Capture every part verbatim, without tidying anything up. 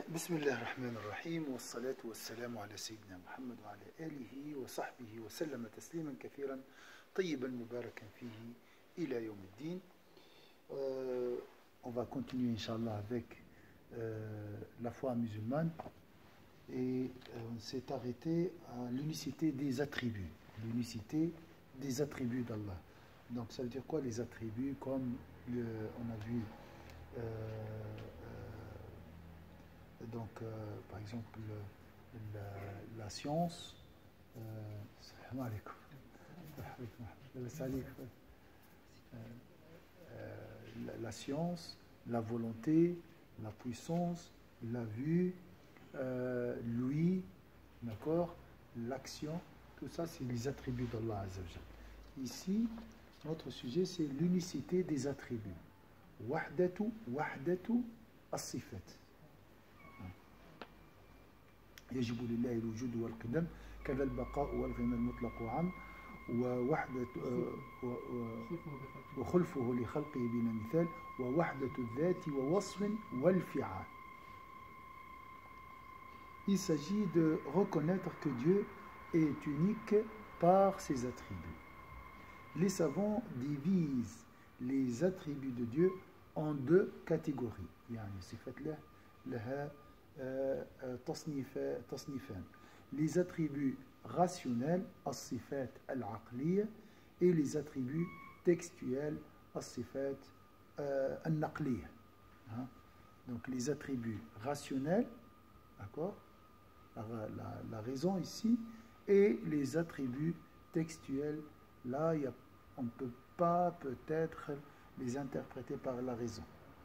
بسم الله الرحمن الرحيم والصلاة والسلام على سيدنا محمد وعلى آله وصحبه وسلم تسليما كثيرا طيبا مباركا فيه إلى يوم الدين. Euh, on va continuer Inch'Allah avec euh, la foi musulmane et euh, on s'est arrêté à l'unicité des attributs. L'unicité des attributs d'Allah. Donc ça veut dire quoi les attributs? Comme le, on a vu euh, euh, donc euh, par exemple le, la, la science euh, salam alaikum. La, la science, la volonté, la puissance, la vue, euh, l'ouïe, d'accord, l'action, tout ça c'est les attributs d'Allah Azzawajal. Ici, notre sujet c'est l'unicité des attributs. Wahdatu, wahdatu as-sifat. يجب لله الوجود والقدم كذا البقاء والغنى المطلق عام ووحدة وخلفه لخلقه بلا مثال ووحدة الذات ووصف والفعال. Il s'agit de reconnaître que Dieu est unique par ses attributs. Les savants divisent les attributs de Dieu en deux catégories. يعني صفات له لها تصنيفان. Les attributs rationnels, as-sifat al-aqliya, et les attributs textuels, as-sifat al-naqliya. Donc les attributs rationnels, d'accord, la, la, la raison ici, et les attributs textuels, là y a, on ne peut pas peut-être les interpréter par la raison.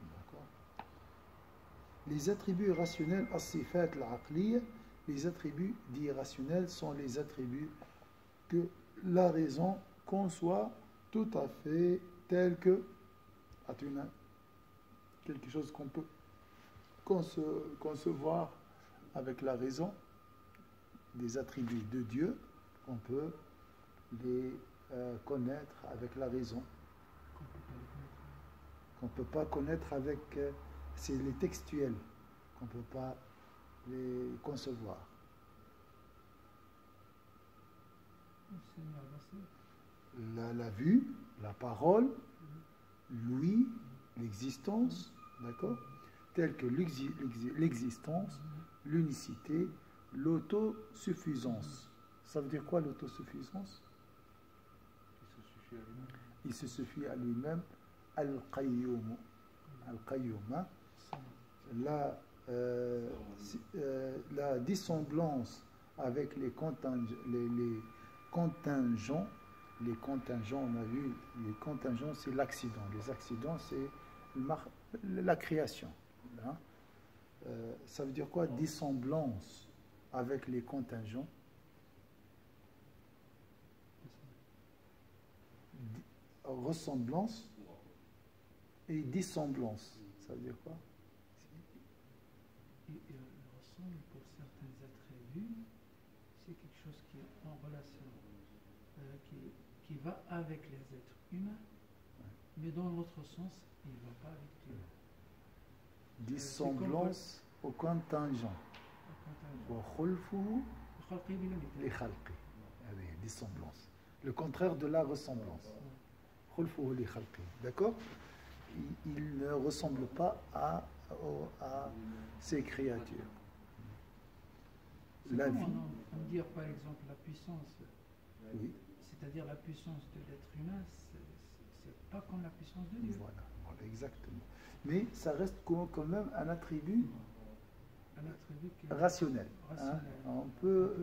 Les attributs rationnels, as-sifat al-aqliya, les attributs dits rationnels sont les attributs que la raison conçoit tout à fait tel que quelque chose qu'on peut conce, concevoir avec la raison, des attributs de Dieu, on peut les euh, connaître avec la raison, qu'on ne peut pas connaître avec... Euh, c'est les textuels qu'on ne peut pas les concevoir. La, la vue, la parole, l'ouïe, l'existence, d'accord, telles que l'existence, l'unicité, l'autosuffisance. Ça veut dire quoi l'autosuffisance? Il se suffit à lui-même. Al-Qayyum. Al-Qayyum. La, euh, euh, la dissemblance avec les contingents, les, les contingents, les contingents, on a vu, les contingents c'est l'accident, les accidents c'est la création. Hein? Euh, ça veut dire quoi? Dissemblance avec les contingents. Ressemblance et dissemblance. Ça veut dire quoi? Il, il ressemble pour certains attributs, c'est quelque chose qui est en relation, euh, qui, qui va avec les êtres humains, ouais. Mais dans l'autre sens, il ne va pas avec Dieu. Dissemblance euh, au contingent. Dissemblance. Le contraire de la ressemblance. D'accord? Il, il ne ressemble pas à, à ces créatures. La vie. On, on dit par exemple la puissance. Oui. C'est-à-dire la puissance de l'être humain, c'est pas comme la puissance de Dieu. Voilà, voilà, exactement. Mais ça reste quand même un attribut, un attribut qui rationnel. rationnel. Hein? On peut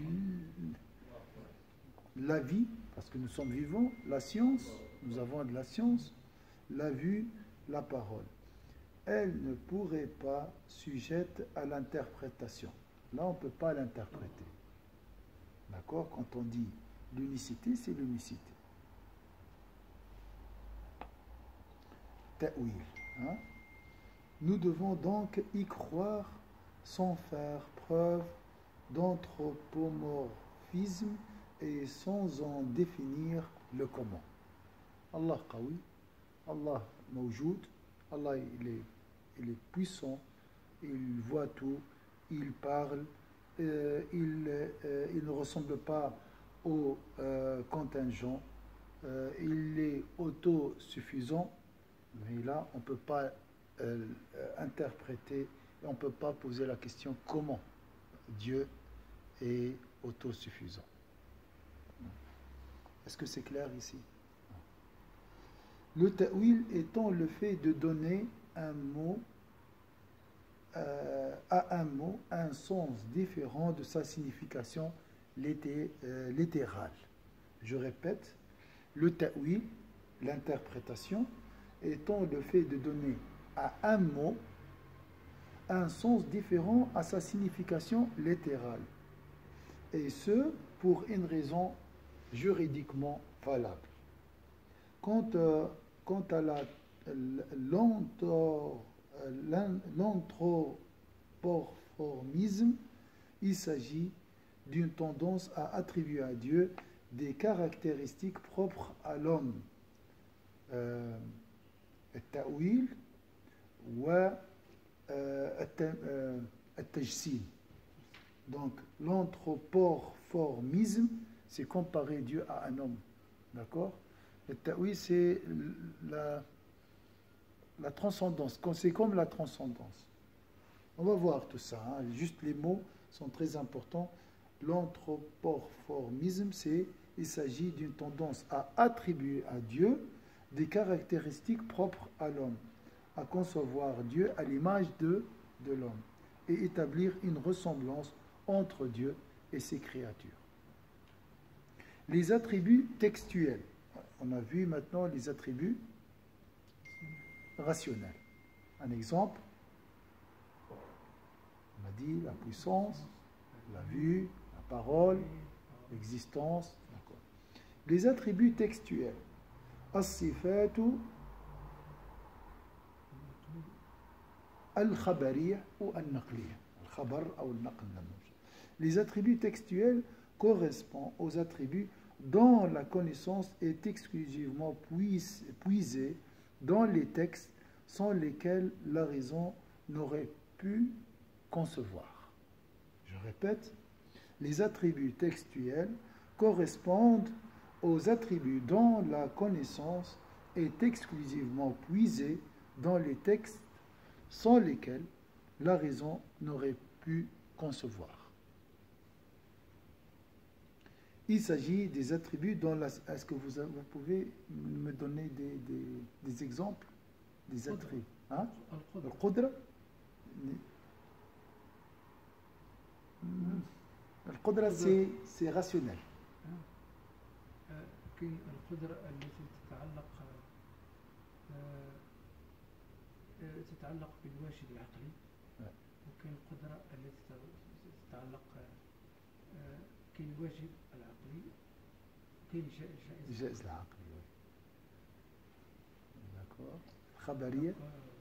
la vie, parce que nous sommes vivants, la science, nous avons de la science. La vue, la parole. Elle ne pourrait pas sujette à l'interprétation. Là, on ne peut pas l'interpréter. D'accord? Quand on dit l'unicité, c'est l'unicité. Ta'wil. Hein? Nous devons donc y croire sans faire preuve d'anthropomorphisme et sans en définir le comment. Allah qawi. Allah mawjoud, Allah il est, il est puissant, il voit tout, il parle, euh, il, euh, il ne ressemble pas au euh, contingent, euh, il est autosuffisant, mais là on ne peut pas euh, interpréter, et on ne peut pas poser la question comment Dieu est autosuffisant. Est-ce que c'est clair ici? Le ta'wil étant le fait de donner un mot euh, à un mot un sens différent de sa signification litté, euh, littérale. Je répète, le ta'wil, l'interprétation, étant le fait de donner à un mot un sens différent à sa signification littérale. Et ce, pour une raison juridiquement valable. Quant, euh, quant à la, l'anthropomorphisme, il s'agit d'une tendance à attribuer à Dieu des caractéristiques propres à l'homme. Euh, التأويل والتجسيم. Donc l'anthropomorphisme, c'est comparer Dieu à un homme. D'accord? Le ta'wil, c'est la, la transcendance. C'est comme la transcendance. On va voir tout ça. Hein. Juste les mots sont très importants. L'anthropomorphisme, c'est il s'agit d'une tendance à attribuer à Dieu des caractéristiques propres à l'homme, à concevoir Dieu à l'image de, de l'homme et établir une ressemblance entre Dieu et ses créatures. Les attributs textuels. On a vu maintenant les attributs rationnels. Un exemple, on a dit la puissance, la vue, la parole, l'existence. Les attributs textuels. As-sifatu al-khabariya ou al-naqliya. Al-khabar ou al-naql. Les attributs textuels correspondent aux attributs dont la connaissance est exclusivement puisée dans les textes sans lesquels la raison n'aurait pu concevoir. Je répète, les attributs textuels correspondent aux attributs dont la connaissance est exclusivement puisée dans les textes sans lesquels la raison n'aurait pu concevoir. Il s'agit des attributs dont la... Est-ce que vous, vous pouvez me donner des, des, des exemples des attributs? Hein? Al-Qudra. Al-Qudra, c'est rationnel. القدرة التي تتعلق تتعلق بالواجب العقلي وكاين القدرة التي تتعلق كاين الواجب العقلي وكاين الجائز العقلي. داكور. الخبرية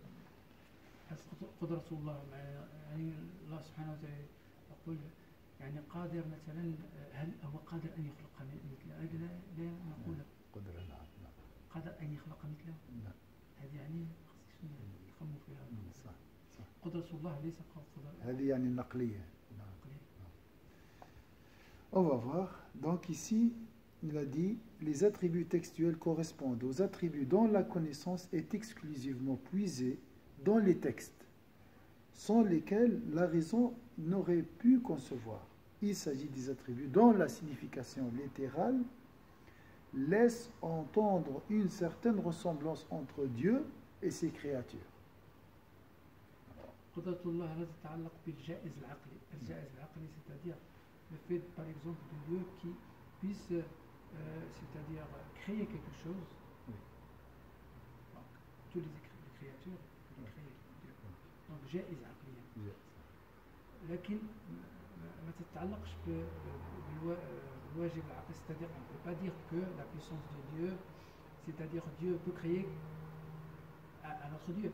قدرة الله يعني الله سبحانه وتعالى يقول يعني قادر مثلا هل هو قادر ان يخلق مثل لا لا نقول قدرة نعم قادر ان يخلق مثله نعم هذه يعني نخمو فيها صح صح قدرة الله ليس قدرة هذه يعني النقلية. On va voir. Donc ici, il a dit les attributs textuels correspondent aux attributs dont la connaissance est exclusivement puisée dans les textes, sans lesquels la raison n'aurait pu concevoir. Il s'agit des attributs dont la signification littérale laisse entendre une certaine ressemblance entre Dieu et ses créatures. قدرة الله لا تتعلق بالجائز العقلي. الجائز العقلي c'est-à-dire le fait par exemple de Dieu qui puisse euh, c'est-à-dire créer quelque chose. Oui. Donc, tous les créatures peuvent créer Dieu. Donc جائز عقليا. لكن ما تتعلقش بالواجب العقلي, c'est-à-dire on ne peut pas dire que la puissance de Dieu, c'est-à-dire Dieu peut créer un autre Dieu.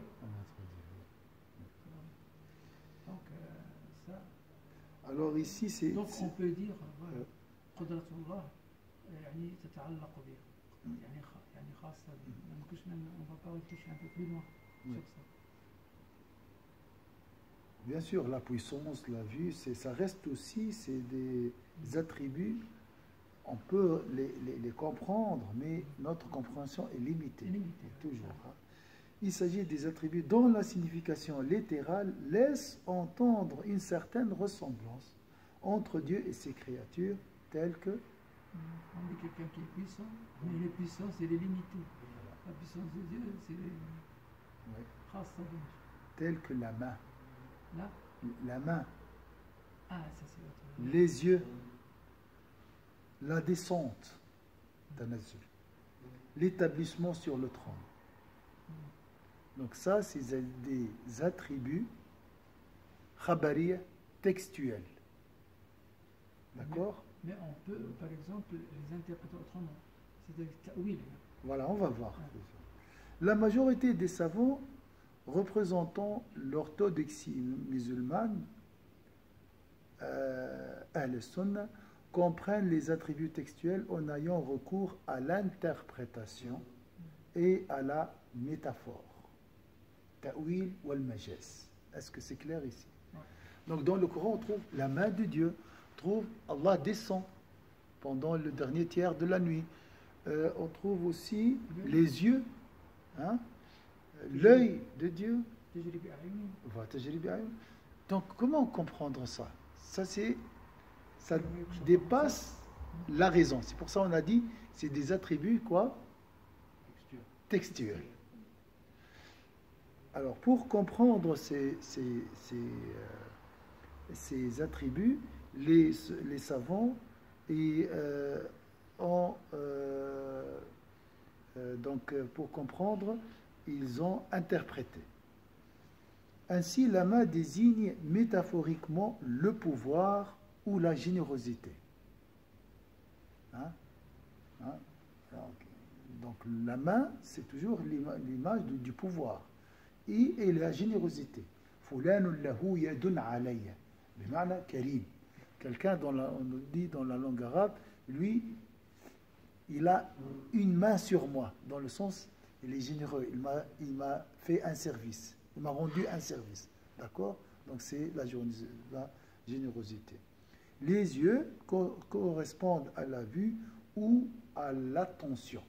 Donc euh, ça. Alors ici c'est. Donc on peut dire voilà, قدرة الله يعني تتعلق به يعني يعني خاصة به. ما نمكنش on va pas réfléchir un peu plus loin sur ça. Bien sûr, la puissance, la vue, c'est, ça reste aussi, c'est des attributs, on peut les, les, les comprendre, mais notre compréhension est limitée. C'est limité. Toujours. Hein. Il s'agit des attributs dont la signification littérale laisse entendre une certaine ressemblance entre Dieu et ses créatures, telles que... On dit quelqu'un qui est puissant, mais les puissances, elle est limitée. La puissance de Dieu, c'est Ouais. khassa bih. telles que la main, Là, la main, ah, ça c'est autre. les yeux, la descente, tanazzul, l'établissement sur le trône. Donc ça, c'est des attributs khabariya textuels. D'accord? Mais on peut, par exemple, les interpréter autrement. C'est-à-dire ta'wil. Voilà, on va voir. La majorité des savants représentant l'orthodoxie musulmane, euh, Ahl-Sunnah, comprennent les attributs textuels en ayant recours à l'interprétation et à la métaphore. Ta'wil wal majaz. Est-ce que c'est clair ici? Donc dans le Coran, on trouve la main de Dieu, on trouve Allah descend pendant le dernier tiers de la nuit. Euh, on trouve aussi les yeux, hein, l'œil de Dieu. Va tajri bi ayun. Donc comment comprendre ça? Ça c'est, ça dépasse la raison. C'est pour ça qu'on a dit c'est des attributs quoi? Textuels. Alors pour comprendre ces, ces, ces, euh, ces attributs, les, les savants et euh, ont euh, euh, donc pour comprendre, ils ont interprété. Ainsi, la main désigne métaphoriquement le pouvoir ou la générosité. Hein? Hein? Donc, donc la main, c'est toujours l'image du, du pouvoir et, et la générosité. Fulanun lahu yadun alayya. Bima'na karim. Quelqu'un, dont la, on nous dit dans la langue arabe, lui, il a une main sur moi, dans le sens, il est généreux, il m'a, il m'a fait un service, il m'a rendu un service. D'accord? Donc c'est la, la générosité. Les yeux co correspondent à la vue ou à l'attention.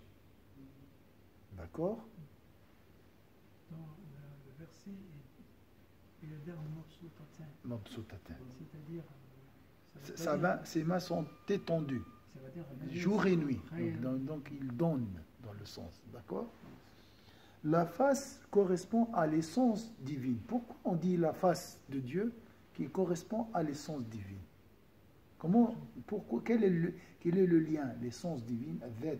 D'accord? Dans le, le verset, il y a le terme mabsoutatain. Mabsoutatain. C'est-à-dire. Sa main, ses mains sont étendues, ça veut dire, jour et nuit. Donc, donc, donc il donne dans le sens. D'accord? La face correspond à l'essence divine. Pourquoi on dit la face de Dieu qui correspond à l'essence divine? Comment, pourquoi, quel est le, quel est le lien, l'essence divine,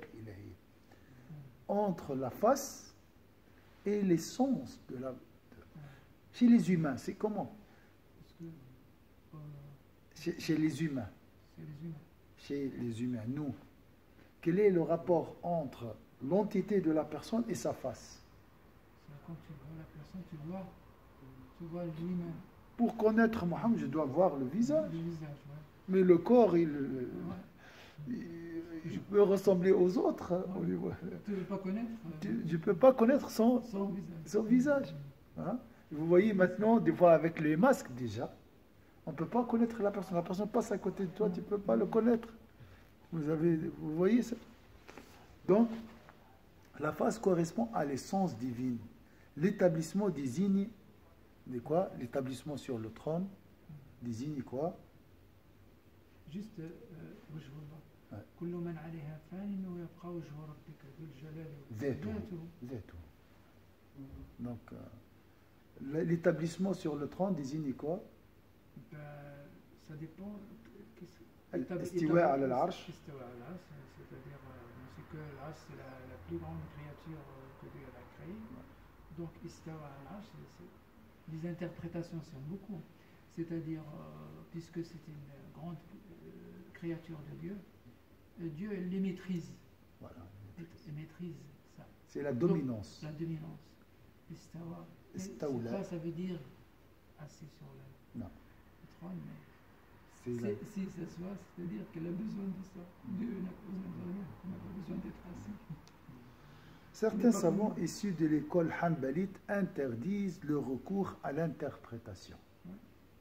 entre la face et l'essence de la... De, chez les humains, c'est comment? Parce que, euh, chez, chez les humains. c'est les humains. Chez les humains, nous. Quel est le rapport entre l'entité de la personne et sa face? C'est quand tu vois la personne, tu vois, tu vois lui-même. Pour connaître Mohammed, je dois voir le visage. Le visage, ouais. Mais le corps, il, Ouais. il, je peux ressembler aux autres. Hein, Ouais. au niveau- Tu ne veux pas connaître euh, Tu- Je ne peux pas connaître son, son visage. son visage. Hein. Vous voyez maintenant, des fois avec les masques déjà, on ne peut pas connaître la personne. La personne passe à côté de toi, tu ne peux pas le connaître. Vous, avez, vous voyez ça? Donc, la face correspond à l'essence divine. L'établissement désigne de quoi? L'établissement sur le trône désigne quoi? Juste, euh, وجه الله. Ouais. كل من عليها فان ويبقى وجه ربك ذو الجلال ذاته. ذاته. Zétou. Donc, euh, l'établissement sur le trône désigne quoi? Ben, ça dépend. Al- istiwa ala al-arsh. Istiwa ala al-arsh, c'est-à-dire, euh, on sait que l'arsh c'est la, la plus grande créature euh, que Dieu a créée. Donc, istiwa ala al-arsh, c'est- c'est- les interprétations sont beaucoup. C'est-à-dire, euh, puisque c'est une grande euh, créature de Dieu, euh, Dieu elle les maîtrise. Voilà. Il maîtrise ça. C'est la dominance. La dominance. Istawa. Mais c'est Istawla. pas, ça veut dire assis sur le, Non. le trône, mais C'est la- c'est- si s'assoit, c'est-à-dire qu'elle a besoin de ça. Dieu n'a pas besoin de rien, il n'a pas besoin d'être assis. Certains savants issus de l'école hanbalite interdisent le recours à l'interprétation.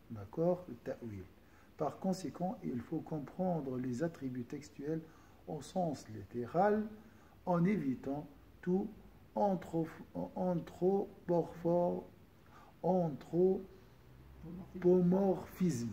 d'accord, le ta'wil. Par conséquent, il faut comprendre les attributs textuels au sens littéral en évitant tout anthropomorphisme, anthropomorphisme,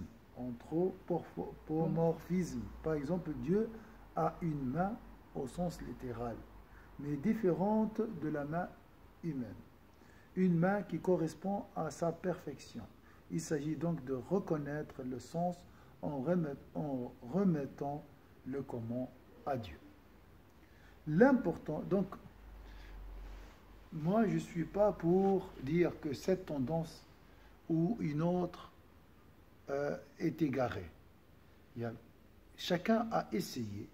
anthropomorphisme. Par exemple, Dieu a une main au sens littéral, mais différente de la main humaine. Une main qui correspond à sa perfection. Il s'agit donc de reconnaître le sens en remettant le comment à Dieu. L'important, donc, moi je ne suis pas pour dire que cette tendance ou une autre euh, est égarée. Il y a, chacun a essayé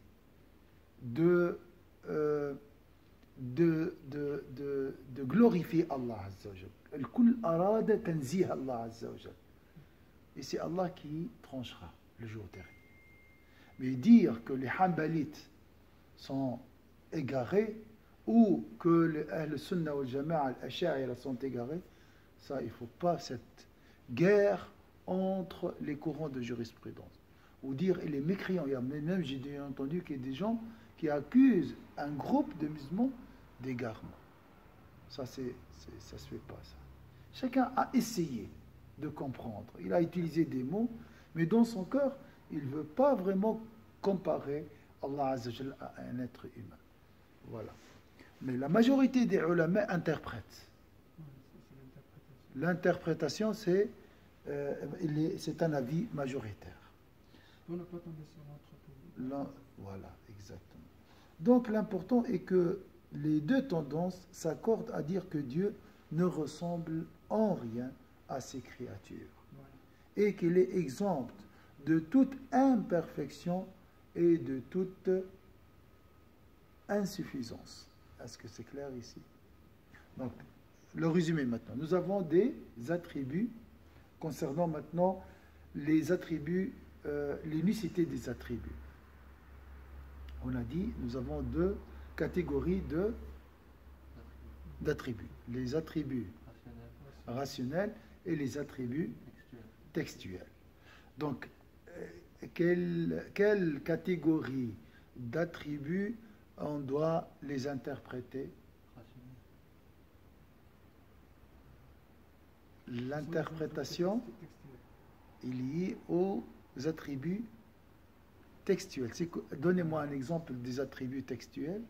de, euh, de, de, de, de glorifier Allah Azza wa Jal. الكل أراد تنزيه الله عز وجل. Et c'est Allah qui tranchera le jour dernier. Mais dire que les Hanbalites sont égarés ou que les Ahl-Sunnah wal Jama'a, al-Ash'a'ira sont égarés, ça, il ne faut pas cette guerre entre les courants de jurisprudence. Ou dire, et les mécréants, même j'ai entendu qu'il y a des gens qui accusent un groupe de musulmans d'égarement. Ça, c'est, c'est, ça se fait pas, ça. Chacun a essayé de comprendre. Il a utilisé des mots, mais dans son cœur, il ne veut pas vraiment comparer Allah Azza wa Jalla à un être humain. Voilà. Mais la majorité des ulama interprètent. L'interprétation, c'est, euh, c'est un avis majoritaire. On n'a pas tombé sur l'anthropologie. Voilà, exactement. Donc l'important est que les deux tendances s'accordent à dire que Dieu ne ressemble en rien à ses créatures. Voilà. Et qu'il est exempt de toute imperfection et de toute insuffisance. Est-ce que c'est clair ici? Donc, le résumé maintenant. Nous avons des attributs concernant maintenant les attributs, euh, l'unicité des attributs. On a dit, nous avons deux catégories de, d'attributs. Les attributs rationnels et les attributs textuels. Donc, euh, quelle, quelle catégorie d'attributs on doit les interpréter? L'interprétation est liée aux attributs textuels. Donnez-moi un exemple des attributs textuels.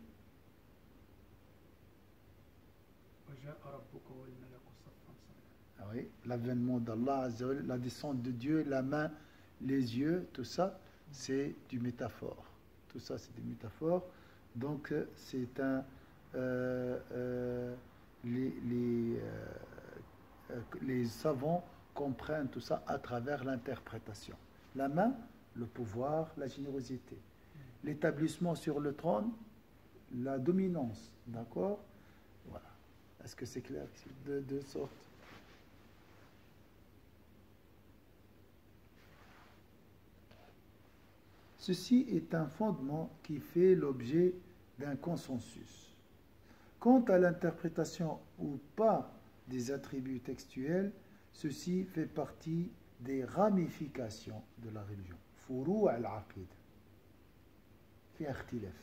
Ah oui, l'avènement d'Allah, la descente de Dieu, la main, les yeux, tout ça, c'est du métaphore. Tout ça, c'est des métaphores. Donc, c'est un... Euh, euh, les, les, euh, les savants comprennent tout ça à travers l'interprétation. La main, le pouvoir, la générosité. L'établissement sur le trône, la dominance. D'accord? Voilà. Est-ce que c'est clair? De deux sortes. Ceci est un fondement qui fait l'objet d'un consensus. Quant à l'interprétation ou pas des attributs textuels, ceci fait partie des ramifications de la religion. Furu' al-aqid. Fi ikhtilaf.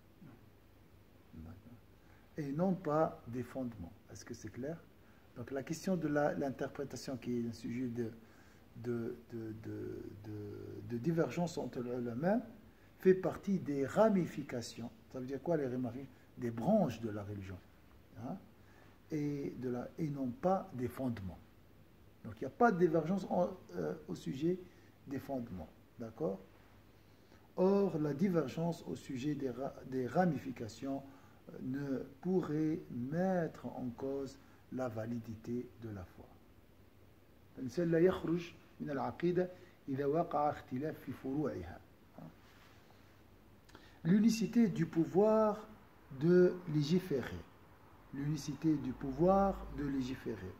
Et non pas des fondements. Est-ce que c'est clair? Donc la question de la, l'interprétation qui est un sujet de, de, de, de, de, de divergence entre les mains fait partie des ramifications. Ça veut dire quoi les ramifications? Des branches de la religion. Hein? Et, de la, et non pas des fondements. Donc il n'y a pas de divergence en, euh, au sujet des fondements. D'accord? Or, la divergence au sujet des, ra, des ramifications euh, ne pourrait mettre en cause la validité de la foi. L'unicité du pouvoir de légiférer. L'unicité du pouvoir de légiférer.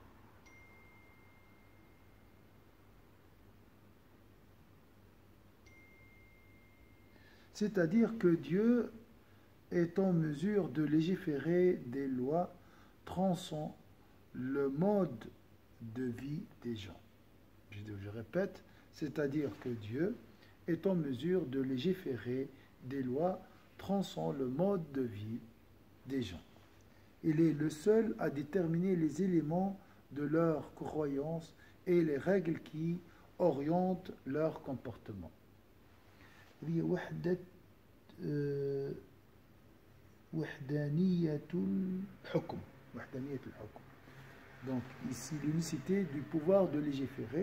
C'est-à-dire que Dieu est en mesure de légiférer des lois transcendant le mode de vie des gens. je, je répète, c'est-à-dire que Dieu est en mesure de légiférer des lois transcendant le mode de vie des gens. Il est le seul à déterminer les éléments de leur croyance et les règles qui orientent leur comportement. هي وحدة آه، وحدانية الحكم وحدانية الحكم. Donc ici l'unicité du pouvoir de légiférer.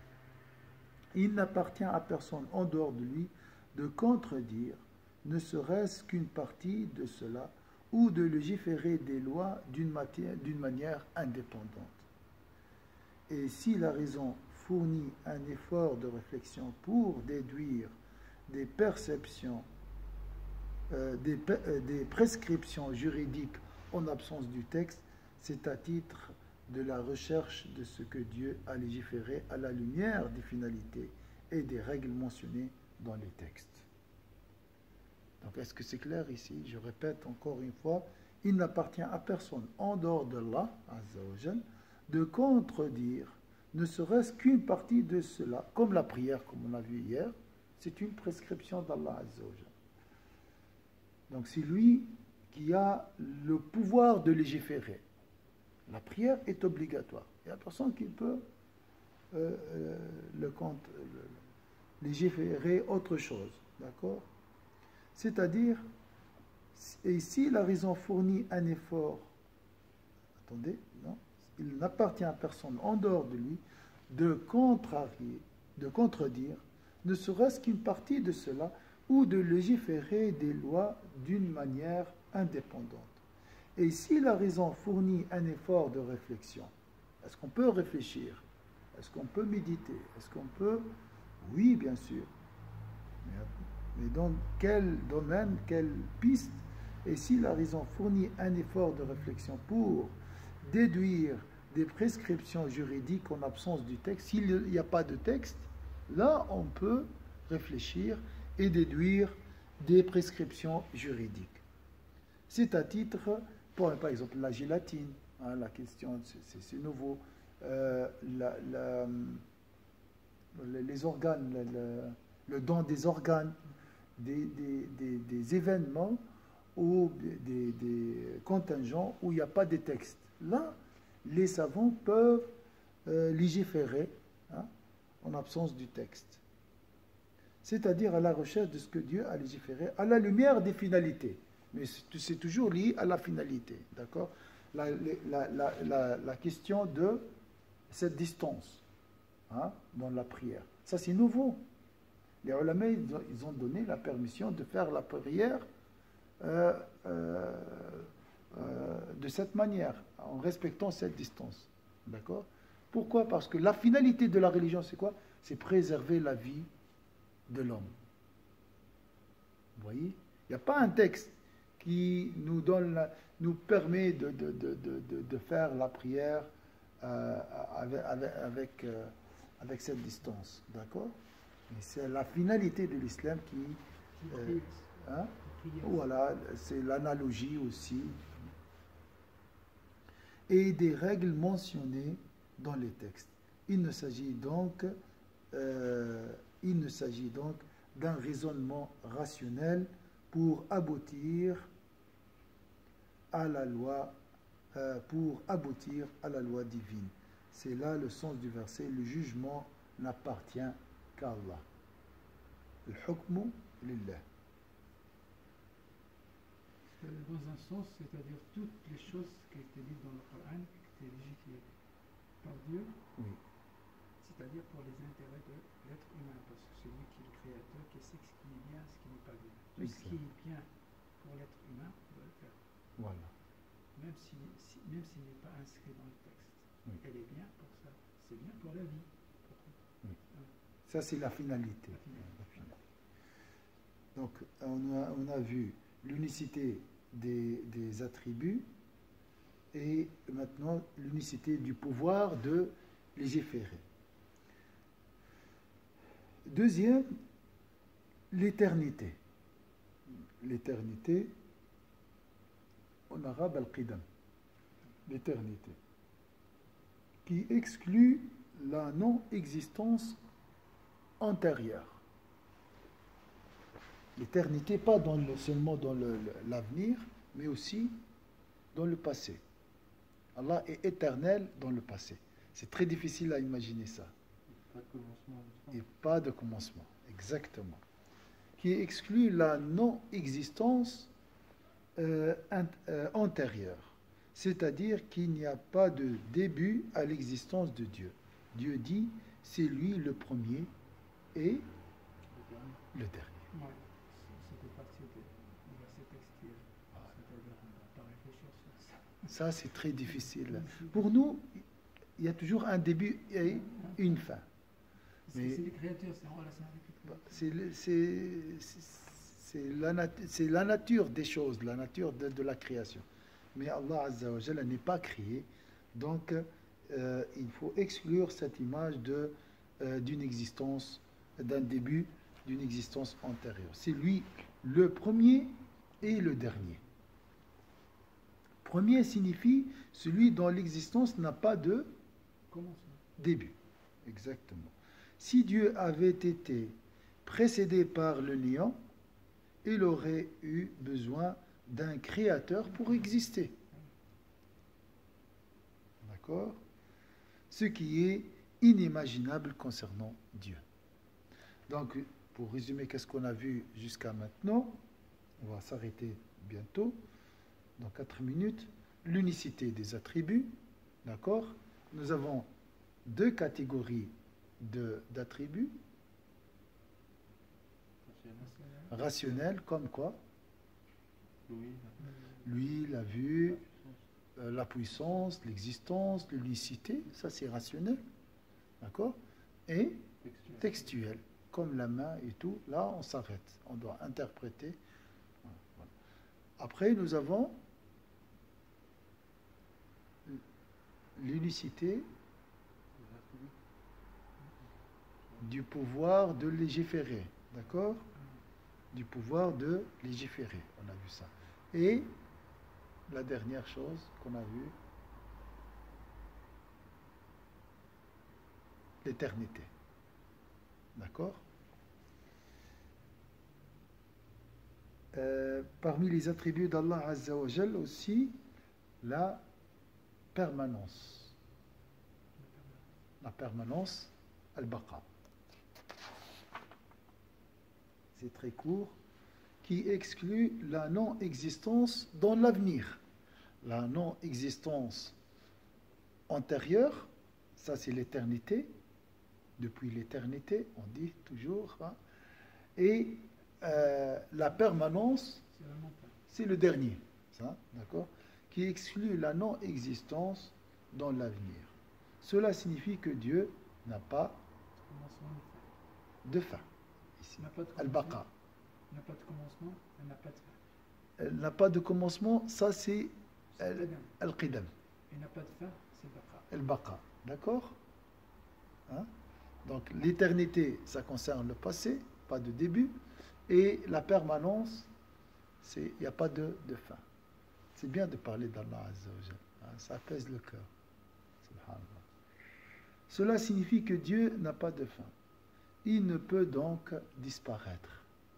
Il n'appartient à personne en dehors de lui de contredire ne serait-ce qu'une partie de cela ou de légiférer des lois d'une matière- d'une manière indépendante. Et si la raison fournit un effort de réflexion pour déduire des perceptions, euh, des, pe- euh, des prescriptions juridiques en absence du texte, c'est à titre de la recherche de ce que Dieu a légiféré à la lumière des finalités et des règles mentionnées dans les textes. Donc est-ce que c'est clair ici? Je répète encore une fois, il n'appartient à personne en dehors d'Allah, Azza wa Jal, de contredire ne serait-ce qu'une partie de cela, comme la prière, comme on a vu hier, c'est une prescription d'Allah Azza wa Jal. Donc c'est lui qui a le pouvoir de légiférer. La prière est obligatoire. Il n'y a personne qui peut euh, euh, le compte, le- légiférer autre chose. D'accord? C'est-à-dire, et si la raison fournit un effort, attendez, non, il n'appartient à personne en dehors de lui de contrarier, de contredire, ne serait-ce qu'une partie de cela, ou de légiférer des lois d'une manière indépendante. Et si la raison fournit un effort de réflexion, est-ce qu'on peut réfléchir? Est-ce qu'on peut méditer? Est-ce qu'on peut? Oui, bien sûr. Mais, mais dans quel domaine, quelle piste? Et si la raison fournit un effort de réflexion pour déduire des prescriptions juridiques en absence du texte, s'il n'y a pas de texte, là on peut réfléchir et déduire des prescriptions juridiques. C'est à titre, pour, par exemple, la gélatine, hein, la question, c'est nouveau, euh, la, la, les organes, le, le don des organes, des, des, des, des événements ou des, des contingents où il n'y a pas de texte. Là, les savants peuvent euh, légiférer, hein, en absence du texte. C'est-à-dire à la recherche de ce que Dieu a légiféré, à la lumière des finalités. Mais c'est toujours lié à la finalité, d'accord? La, la, la, la, la question de cette distance, hein, dans la prière. Ça, c'est nouveau. Les ulama, ils ont, ils ont donné la permission de faire la prière euh, euh, euh, de cette manière, en respectant cette distance. D'accord? Pourquoi? Parce que la finalité de la religion, c'est quoi? C'est préserver la vie de l'homme. Vous voyez? Il n'y a pas un texte qui nous donne, la, nous permet de, de, de, de, de faire la prière euh, avec, avec, avec, euh, avec cette distance. D'accord? Mais c'est la finalité de l'islam qui... Euh, hein? Voilà, c'est l'analogie aussi. Et des règles mentionnées dans les textes. Il ne s'agit donc, euh, il ne s'agit donc d'un raisonnement rationnel pour aboutir à la loi, euh, pour aboutir à la loi divine. C'est là le sens du verset. Le jugement n'appartient qu'à Allah. Le hukmu lillah. Dans un sens, c'est-à-dire toutes les choses qui étaient dites dans le Coran, qui étaient légiférées par Dieu, Oui. c'est-à-dire pour les intérêts de l'être humain, parce que c'est lui qui est le créateur, qui sait ce qui est bien, ce qui n'est pas bien. Tout ce qui est bien pour l'être humain, on doit le faire. Voilà. Même si, si, même s'il n'est pas inscrit dans le texte. Oui. Elle est bien pour ça. C'est bien pour la vie. Pour... Oui. Ça, c'est la finalité. La finalité. La finalité. Donc, on a, on a vu l'unicité des, des attributs et maintenant l'unicité du pouvoir de légiférer. Deuxième, l'éternité. L'éternité, en arabe, al-qidam, l'éternité, qui exclut la non-existence antérieure. L'éternité, pas dans le, seulement dans le- le- l'avenir, mais aussi dans le passé. Allah est éternel dans le passé. C'est très difficile à imaginer ça. Pas de commencement. Et pas de commencement, exactement. Qui exclut la non-existence euh, int- euh, antérieure. C'est-à-dire qu'il n'y a pas de début à l'existence de Dieu. Dieu dit, c'est lui le premier et le dernier. Ouais, c'était parti du verset textuel. C'est-à-dire, on ne va pas réfléchir sur ça. Ça, c'est très difficile. Pour nous, il y a toujours un début et une fin. Parce Mais- que c'est les créatures, c'est en relation avec les créatures. C'est le- c'est- c'est- c'est la, nat- c'est la nature des choses, la nature de, de la création. Mais Allah Azza wa Jalla n'est pas créé, donc euh, il faut exclure cette image de, euh, d'une existence, d'un début, d'une existence antérieure. C'est lui le premier et le dernier. Premier signifie celui dont l'existence n'a pas de Comment ça? début. Exactement. Si Dieu avait été précédé par le néant, il aurait eu besoin d'un créateur pour exister. D'accord? Ce qui est inimaginable concernant Dieu. Donc, pour résumer, qu'est-ce qu'on a vu jusqu'à maintenant? On va s'arrêter bientôt, dans quatre minutes. L'unicité des attributs. D'accord? Nous avons deux catégories de- d'attributs. Rationnels, comme quoi? Oui, Lui, la vue, euh, la puissance, l'existence, l'unicité, ça c'est rationnel. D'accord? Et textuel. textuel, comme la main et tout, là on s'arrête. On doit interpréter. Voilà. Après, nous avons l'unicité du pouvoir de légiférer. D'accord? Du pouvoir de légiférer. On a vu ça. Et la dernière chose qu'on a vue, l'éternité. D'accord? Euh, parmi les attributs d'Allah Azza wa Jal aussi, la permanence. La permanence, al-baqa. C'est très court, qui exclut la non-existence dans l'avenir. La non-existence antérieure, ça c'est l'éternité, depuis l'éternité, on dit toujours, hein. Et euh, la permanence, C'est vraiment pas. c'est le dernier, ça, d'accord, qui exclut la non-existence dans l'avenir. Cela signifie que Dieu n'a pas Commencement et fin. de fin, ici. Il n'a pas de Al-Baqa. commencement. Il n'a pas de commencement, il n'a pas de fin. Elle n'a pas de commencement, ça c'est C'est Al- Qidam. Al-Qidam, Il n'a pas de fin, c'est Baqa. Al-Baqa, d'accord, hein? Donc l'éternité, ça concerne le passé, pas de début, et la permanence, c'est il n'y a pas de, de fin. C'est bien de parler d'Allah Azza wa Jal, hein, ça apaise le cœur. Subhanallah. Cela signifie que Dieu n'a pas de fin. Il ne peut donc disparaître.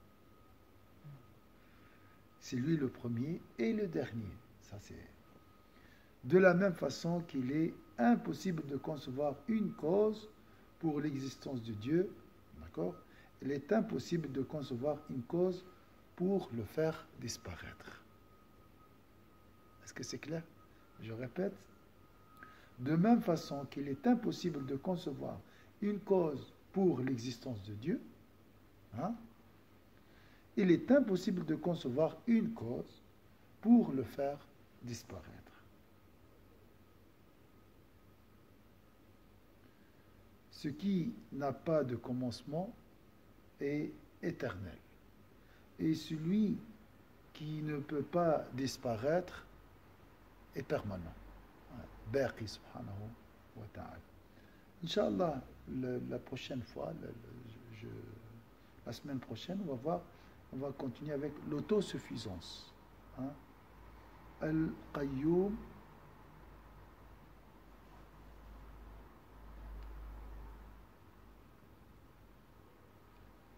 C'est lui le premier et le dernier. Ça, c'est de la même façon qu'il est impossible de concevoir une cause pour l'existence de Dieu, d'accord? Il est impossible de concevoir une cause pour le faire disparaître. Est-ce que c'est clair? Je répète. De même façon qu'il est impossible de concevoir une cause pour l'existence de Dieu, hein, il est impossible de concevoir une cause pour le faire disparaître. Ce qui n'a pas de commencement est éternel. Et celui qui ne peut pas disparaître est permanent. Baqi subhanahu wa ta'ala. Inch'Allah, le- la prochaine fois, le- le- je- la semaine prochaine, on va voir, on va continuer avec l'autosuffisance. Hein. Al-Qayyum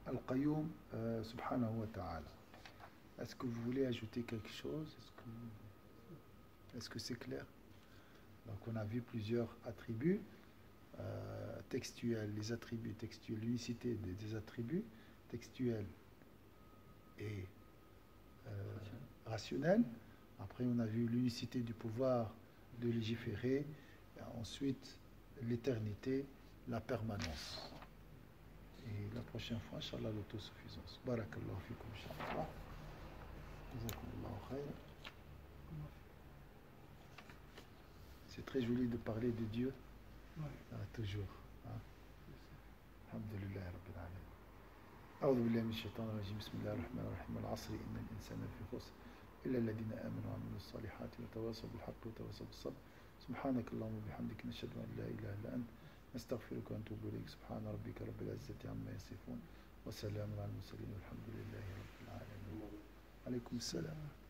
Al-Qayyum euh, subhanahu wa ta'ala. Est-ce que vous voulez ajouter quelque chose? Est-ce que est-ce que c'est clair? Donc on a vu plusieurs attributs euh, textuels, les attributs textuels, l'unicité des, des attributs textuels et euh, rationnels. Après on a vu l'unicité du pouvoir de légiférer. Et ensuite l'éternité, la permanence. Et la prochaine fois, Inch'Allah, l'autosuffisance. Barakallahu fikum, Inch'Allah. Jazakumullahu khayr. C'est très joli de parler de Dieu. Ouais. Ah, toujours. Hein? Alhamdulillah Rabbil Alamin. أعوذ بالله من الشيطان الرجيم بسم الله الرحمن الرحيم العصر إن الإنسان لفي خسر إلا الذين آمنوا وعملوا الصالحات وتواصوا بالحق وتواصوا بالصبر سبحانك اللهم وبحمدك نشهد أن لا إله إلا أنت نستغفرك ونتوب إليك سبحان ربك رب العزة عما يصفون وسلام على المرسلين والحمد لله رب العالمين. عليكم السلام.